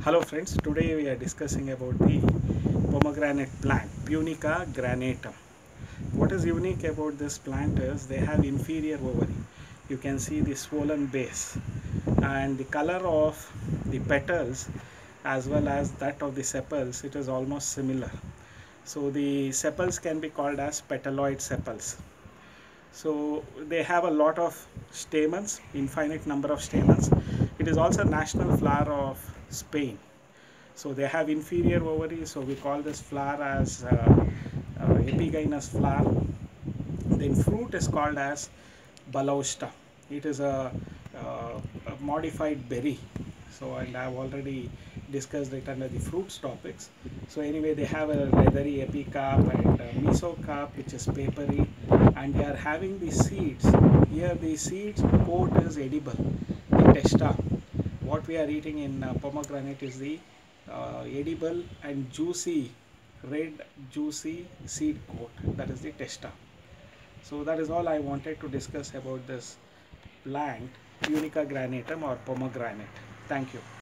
Hello friends, today we are discussing about the pomegranate plant, Punica granatum. What is unique about this plant is they have inferior ovary. You can see the swollen base and the color of the petals as well as that of the sepals, it is almost similar. So the sepals can be called as petaloid sepals. So they have a lot of stamens, infinite number of stamens. It is also national flower of Spain. So they have inferior ovary, so we call this flower as epigynous flower. Then fruit is called as Balausta. It is a modified berry. So and I have already discussed it under the fruits topics. So anyway, they have a leathery epicarp and mesocarp, which is papery, and they are having the seeds. Here the seeds coat is edible. The testa, what we are eating in pomegranate is the edible and juicy red juicy seed coat, that is the testa. So that is all I wanted to discuss about this plant Punica granatum or pomegranate. Thank you.